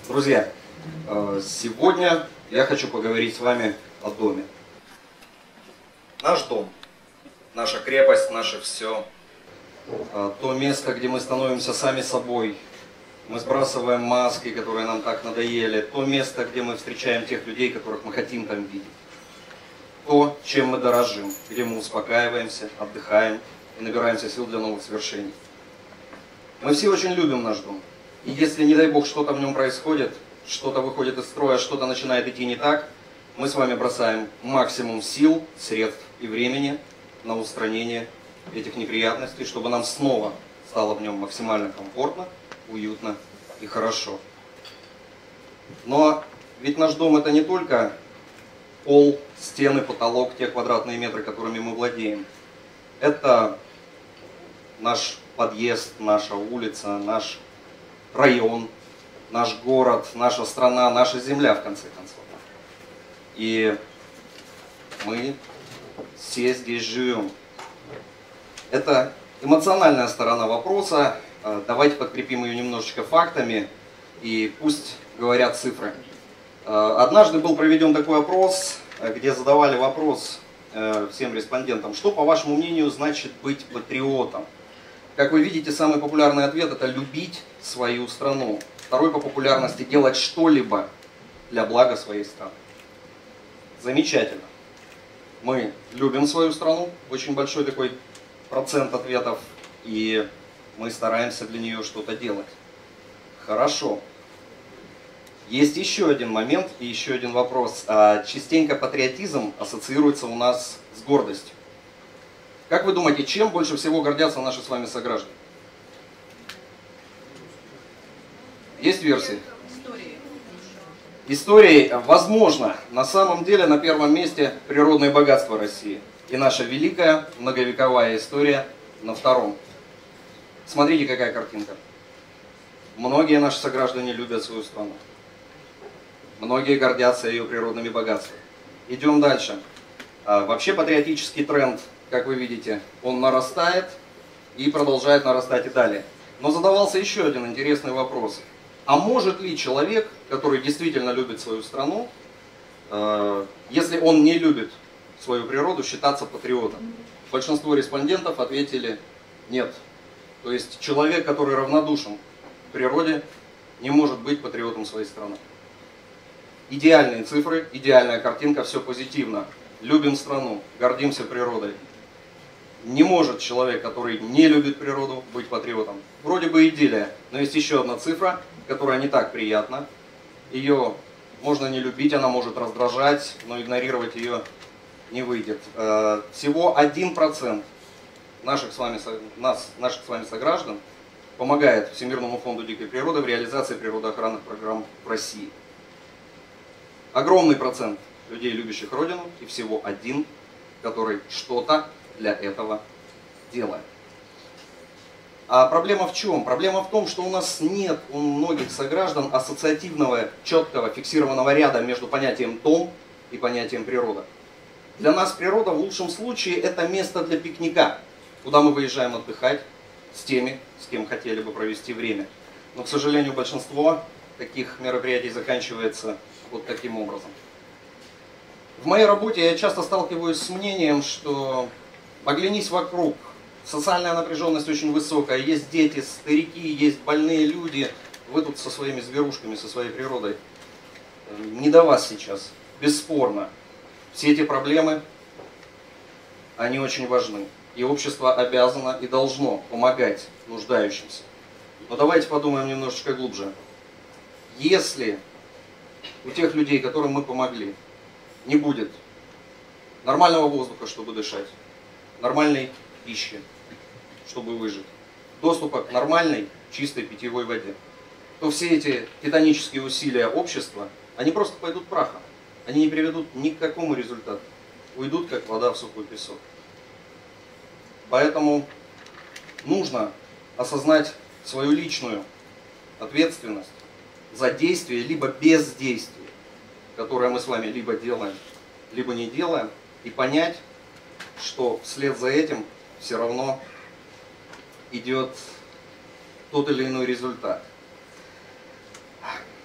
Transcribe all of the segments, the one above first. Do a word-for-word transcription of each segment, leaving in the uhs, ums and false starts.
Друзья, сегодня я хочу поговорить с вами о доме. Наш дом, наша крепость, наше все. То место, где мы становимся сами собой. Мы сбрасываем маски, которые нам так надоели. То место, где мы встречаем тех людей, которых мы хотим там видеть. То, чем мы дорожим, где мы успокаиваемся, отдыхаем и набираемся сил для новых свершений. Мы все очень любим наш дом. И если, не дай Бог, что-то в нем происходит, что-то выходит из строя, что-то начинает идти не так, мы с вами бросаем максимум сил, средств и времени на устранение этих неприятностей, чтобы нам снова стало в нем максимально комфортно, уютно и хорошо. Но ведь наш дом — это не только пол, стены, потолок, те квадратные метры, которыми мы владеем. Это наш подъезд, наша улица, наш район, наш город, наша страна, наша земля, в конце концов. И мы все здесь живем. Это эмоциональная сторона вопроса. Давайте подкрепим ее немножечко фактами, и пусть говорят цифры. Однажды был проведен такой опрос, где задавали вопрос всем респондентам: что, по вашему мнению, значит быть патриотом? Как вы видите, самый популярный ответ — это любить свою страну. Второй по популярности — делать что-либо для блага своей страны. Замечательно. Мы любим свою страну, очень большой такой процент ответов, и мы стараемся для нее что-то делать. Хорошо. Есть еще один момент и еще один вопрос. Частенько патриотизм ассоциируется у нас с гордостью. Как вы думаете, чем больше всего гордятся наши с вами сограждане? Есть версии? Историей, возможно. На самом деле на первом месте природные богатства России. И наша великая многовековая история на втором. Смотрите, какая картинка. Многие наши сограждане любят свою страну. Многие гордятся ее природными богатствами. Идем дальше. Вообще патриотический тренд, как вы видите, он нарастает и продолжает нарастать и далее. Но задавался еще один интересный вопрос. А может ли человек, который действительно любит свою страну, э, если он не любит свою природу, считаться патриотом? Большинство респондентов ответили нет. То есть человек, который равнодушен к природе, не может быть патриотом своей страны. Идеальные цифры, идеальная картинка, все позитивно. Любим страну, гордимся природой. Не может человек, который не любит природу, быть патриотом. Вроде бы идиллия, но есть еще одна цифра, которая не так приятна. Ее можно не любить, она может раздражать, но игнорировать ее не выйдет. Всего один процент наших с вами, нас, наших с вами сограждан помогает Всемирному фонду дикой природы в реализации природоохранных программ в России. Огромный процент людей, любящих Родину, и всего один, который что-то для этого делает. А проблема в чем? Проблема в том, что у нас нет у многих сограждан ассоциативного, четкого, фиксированного ряда между понятием «дом» и понятием «природа». Для нас природа в лучшем случае это место для пикника, куда мы выезжаем отдыхать с теми, с кем хотели бы провести время. Но, к сожалению, большинство таких мероприятий заканчивается вот таким образом. В моей работе я часто сталкиваюсь с мнением, что оглянись вокруг, социальная напряженность очень высокая, есть дети, старики, есть больные люди, вы тут со своими зверушками, со своей природой. Не до вас сейчас, бесспорно. Все эти проблемы, они очень важны. И общество обязано и должно помогать нуждающимся. Но давайте подумаем немножечко глубже. Если у тех людей, которым мы помогли, не будет нормального воздуха, чтобы дышать, нормальной пищи, чтобы выжить, доступа к нормальной, чистой питьевой воде, то все эти титанические усилия общества, они просто пойдут прахом. Они не приведут ни к какому результату. Уйдут, как вода в сухой песок. Поэтому нужно осознать свою личную ответственность за действие, либо бездействие, которое мы с вами либо делаем, либо не делаем, и понять, что вслед за этим все равно идет тот или иной результат.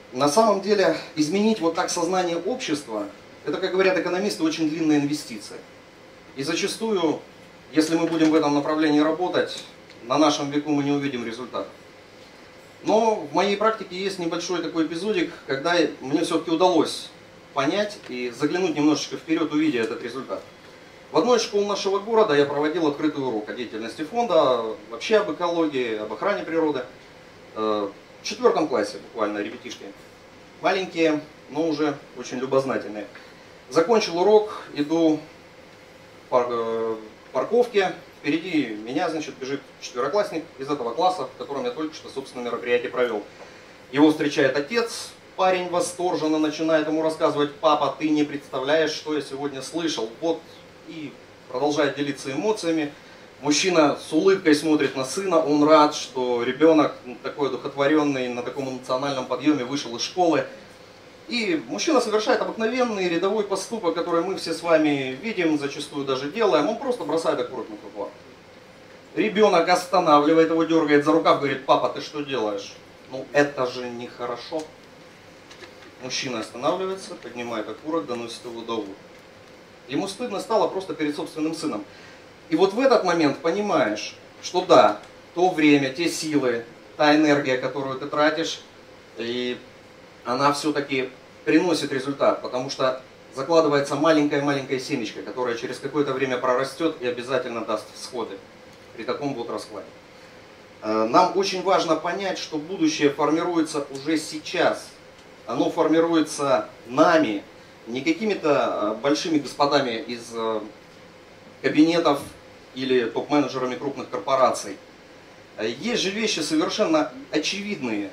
На самом деле, изменить вот так сознание общества, это, как говорят экономисты, очень длинная инвестиция. И зачастую, если мы будем в этом направлении работать, на нашем веку мы не увидим результатов. Но в моей практике есть небольшой такой эпизодик, когда мне все-таки удалось понять и заглянуть немножечко вперед, увидя этот результат. В одной из школ нашего города я проводил открытый урок о деятельности фонда, вообще об экологии, об охране природы. В четвертом классе буквально ребятишки. Маленькие, но уже очень любознательные. Закончил урок, иду в парковке. Впереди меня, значит, бежит четвероклассник из этого класса, в котором я только что, собственно, мероприятие провел. Его встречает отец, парень восторженно начинает ему рассказывать: папа, ты не представляешь, что я сегодня слышал. Вот, и продолжает делиться эмоциями. Мужчина с улыбкой смотрит на сына, он рад, что ребенок такой одухотворенный, на таком эмоциональном подъеме вышел из школы. И мужчина совершает обыкновенный рядовой поступок, который мы все с вами видим, зачастую даже делаем. Он просто бросает окурок на тротуар. Ребенок останавливает его, дергает за рукав, говорит: папа, ты что делаешь? Ну это же нехорошо. Мужчина останавливается, поднимает окурок, доносит его до уха. Ему стыдно стало просто перед собственным сыном. И вот в этот момент понимаешь, что да, то время, те силы, та энергия, которую ты тратишь, и она все-таки приносит результат, потому что закладывается маленькая-маленькая семечко, которая через какое-то время прорастет и обязательно даст всходы при таком вот раскладе. Нам очень важно понять, что будущее формируется уже сейчас. Оно формируется нами, не какими-то большими господами из кабинетов или топ-менеджерами крупных корпораций. Есть же вещи совершенно очевидные.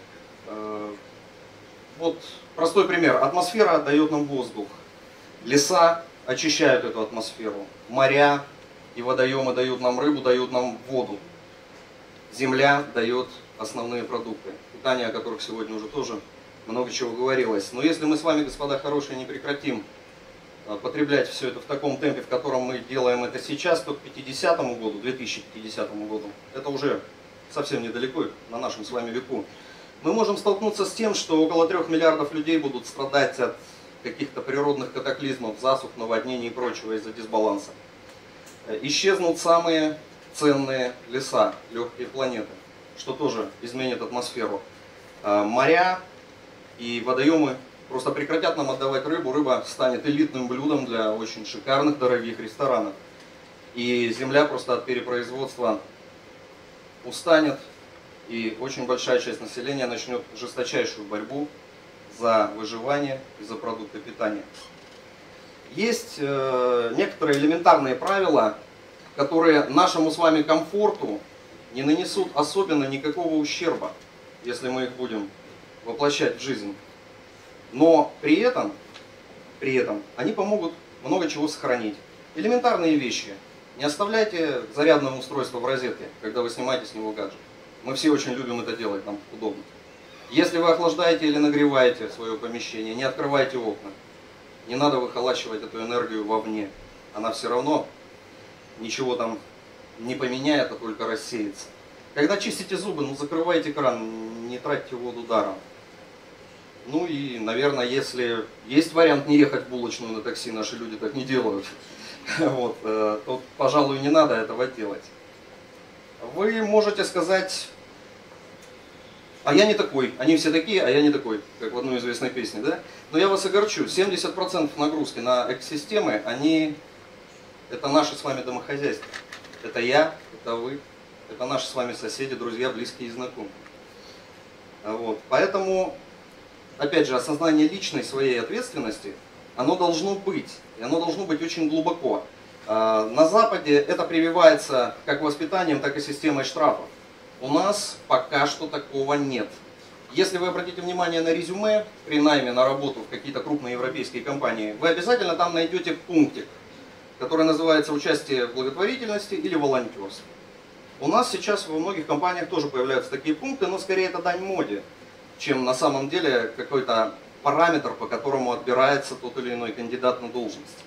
Вот простой пример. Атмосфера дает нам воздух. Леса очищают эту атмосферу. Моря и водоемы дают нам рыбу, дают нам воду. Земля дает основные продукты, питание о которых сегодня уже тоже много чего говорилось. Но если мы с вами, господа хорошие, не прекратим потреблять все это в таком темпе, в котором мы делаем это сейчас, то к пятидесятому году, две тысячи пятидесятому году, это уже совсем недалеко, на нашем с вами веку, мы можем столкнуться с тем, что около трех миллиардов людей будут страдать от каких-то природных катаклизмов, засух, наводнений и прочего из-за дисбаланса. Исчезнут самые ценные леса, легкие планеты, что тоже изменит атмосферу. Моря и водоемы просто прекратят нам отдавать рыбу, рыба станет элитным блюдом для очень шикарных, дорогих ресторанов. И земля просто от перепроизводства устанет, и очень большая часть населения начнет жесточайшую борьбу за выживание и за продукты питания. Есть э, некоторые элементарные правила, которые нашему с вами комфорту не нанесут особенно никакого ущерба, если мы их будем воплощать в жизнь. Но при этом, при этом они помогут много чего сохранить. Элементарные вещи. Не оставляйте зарядное устройство в розетке, когда вы снимаете с него гаджет. Мы все очень любим это делать, нам удобно. Если вы охлаждаете или нагреваете свое помещение, не открывайте окна. Не надо выхолачивать эту энергию вовне. Она все равно ничего там не поменяет, а только рассеется. Когда чистите зубы, ну закрывайте кран, не тратьте воду даром. Ну и, наверное, если есть вариант не ехать в булочную на такси, наши люди так не делают, вот, то, пожалуй, не надо этого делать. Вы можете сказать: а я не такой, они все такие, а я не такой, как в одной известной песне, да? Но я вас огорчу, семьдесят процентов нагрузки на экосистемы, они, это наши с вами домохозяйства. Это я, это вы, это наши с вами соседи, друзья, близкие и знакомые. Вот, поэтому... Опять же, осознание личной своей ответственности, оно должно быть, и оно должно быть очень глубоко. На Западе это прививается как воспитанием, так и системой штрафов. У нас пока что такого нет. Если вы обратите внимание на резюме при найме на работу в какие-то крупные европейские компании, вы обязательно там найдете пунктик, который называется участие в благотворительности или волонтерство. У нас сейчас во многих компаниях тоже появляются такие пункты, но скорее это дань моде, чем на самом деле какой-то параметр, по которому отбирается тот или иной кандидат на должность.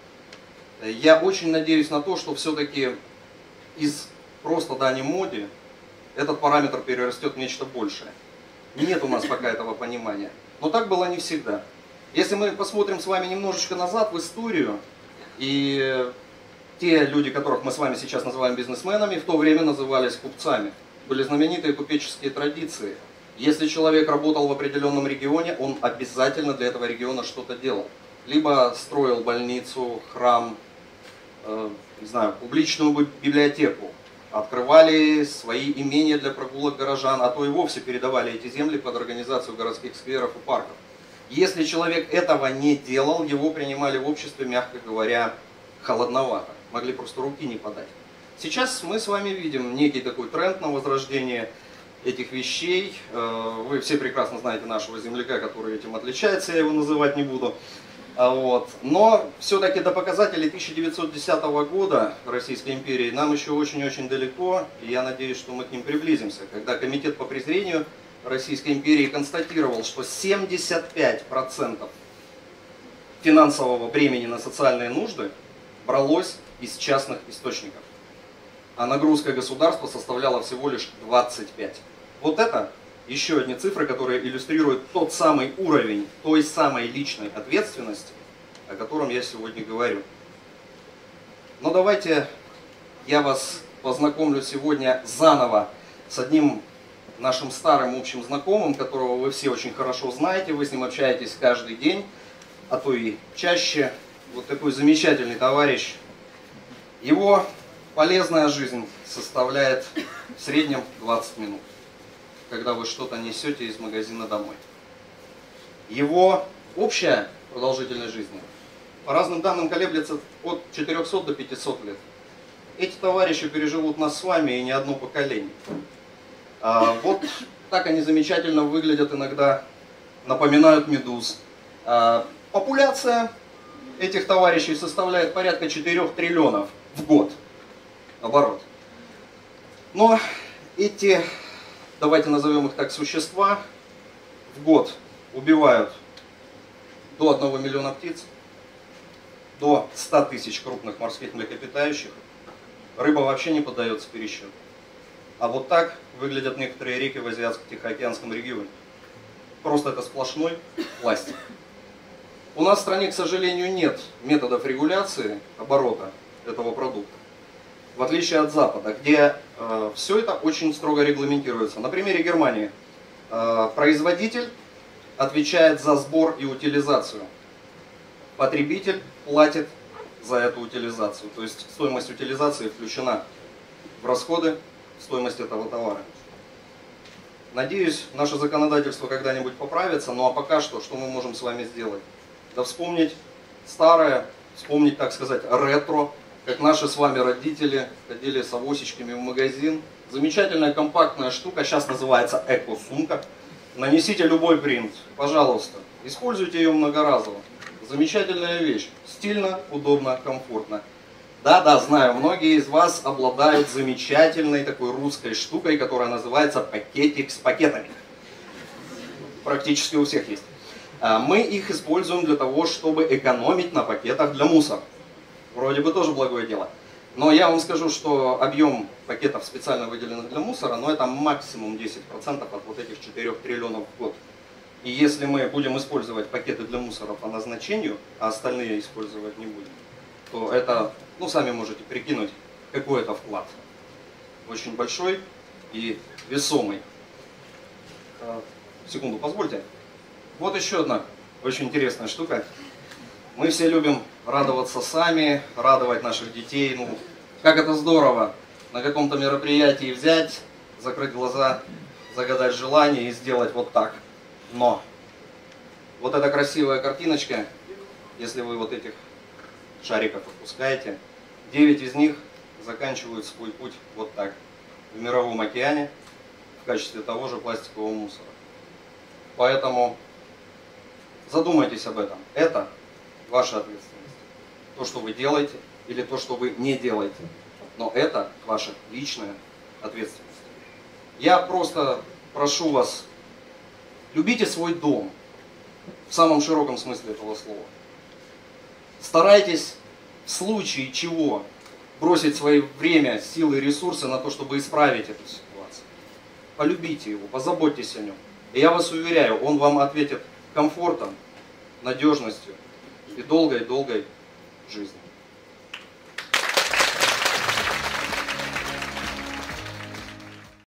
Я очень надеюсь на то, что все-таки из просто дани моде этот параметр перерастет в нечто большее. Нет у нас пока этого понимания. Но так было не всегда. Если мы посмотрим с вами немножечко назад в историю, и те люди, которых мы с вами сейчас называем бизнесменами, в то время назывались купцами. Были знаменитые купеческие традиции. Если человек работал в определенном регионе, он обязательно для этого региона что-то делал. Либо строил больницу, храм, э, не знаю, публичную библиотеку. Открывали свои имения для прогулок горожан, а то и вовсе передавали эти земли под организацию городских скверов и парков. Если человек этого не делал, его принимали в обществе, мягко говоря, холодновато. Могли просто руки не подать. Сейчас мы с вами видим некий такой тренд на возрождение этих вещей. Вы все прекрасно знаете нашего земляка, который этим отличается, я его называть не буду. Вот. Но все-таки до показателей тысяча девятьсот десятого года Российской империи нам еще очень-очень далеко, и я надеюсь, что мы к ним приблизимся, когда Комитет по презрению Российской империи констатировал, что семьдесят пять процентов финансового бремени на социальные нужды бралось из частных источников, а нагрузка государства составляла всего лишь двадцать пять процентов. Вот это еще одни цифры, которые иллюстрируют тот самый уровень той самой личной ответственности, о котором я сегодня говорю. Но давайте я вас познакомлю сегодня заново с одним нашим старым общим знакомым, которого вы все очень хорошо знаете, вы с ним общаетесь каждый день, а то и чаще. Вот такой замечательный товарищ. Его полезная жизнь составляет в среднем двадцать минут, когда вы что-то несете из магазина домой. Его общая продолжительность жизни по разным данным колеблется от четырёхсот до пятисот лет. Эти товарищи переживут нас с вами и не одно поколение. А вот так они замечательно выглядят иногда, напоминают медуз. А популяция этих товарищей составляет порядка четырёх триллионов в год оборот. Но эти, давайте назовем их так, существа, в год убивают до одного миллиона птиц, до ста тысяч крупных морских млекопитающих. Рыба вообще не поддается пересчету. А вот так выглядят некоторые реки в Азиатско-Тихоокеанском регионе. Просто это сплошной пластик. У нас в стране, к сожалению, нет методов регуляции оборота этого продукта. В отличие от Запада, где э, все это очень строго регламентируется. На примере Германии э, производитель отвечает за сбор и утилизацию. Потребитель платит за эту утилизацию. То есть стоимость утилизации включена в расходы, стоимость этого товара. Надеюсь, наше законодательство когда-нибудь поправится, ну а пока что, что мы можем с вами сделать? Да вспомнить старое, вспомнить, так сказать, ретро, как наши с вами родители ходили с авосечками в магазин. Замечательная компактная штука, сейчас называется эко-сумка. Нанесите любой принт, пожалуйста, используйте ее многоразово. Замечательная вещь, стильно, удобно, комфортно. Да-да, знаю, многие из вас обладают замечательной такой русской штукой, которая называется пакетик с пакетами. Практически у всех есть. Мы их используем для того, чтобы экономить на пакетах для мусора. Вроде бы тоже благое дело. Но я вам скажу, что объем пакетов, специально выделенных для мусора, но это максимум десять процентов от вот этих четырёх триллионов в год. И если мы будем использовать пакеты для мусора по назначению, а остальные использовать не будем, то это, ну сами можете прикинуть, какой это вклад. Очень большой и весомый. Секунду, позвольте. Вот еще одна очень интересная штука. Мы все любим радоваться сами, радовать наших детей. Ну, как это здорово на каком-то мероприятии взять, закрыть глаза, загадать желание и сделать вот так. Но вот эта красивая картиночка, если вы вот этих шариков отпускаете, девять из них заканчивают свой путь вот так, в мировом океане, в качестве того же пластикового мусора. Поэтому задумайтесь об этом. Это ваша ответственность. То, что вы делаете, или то, что вы не делаете. Но это ваша личная ответственность. Я просто прошу вас, любите свой дом, в самом широком смысле этого слова. Старайтесь в случае чего бросить свое время, силы и ресурсы на то, чтобы исправить эту ситуацию. Полюбите его, позаботьтесь о нем. И я вас уверяю, он вам ответит комфортом, надежностью и долгой-долгой жизнью.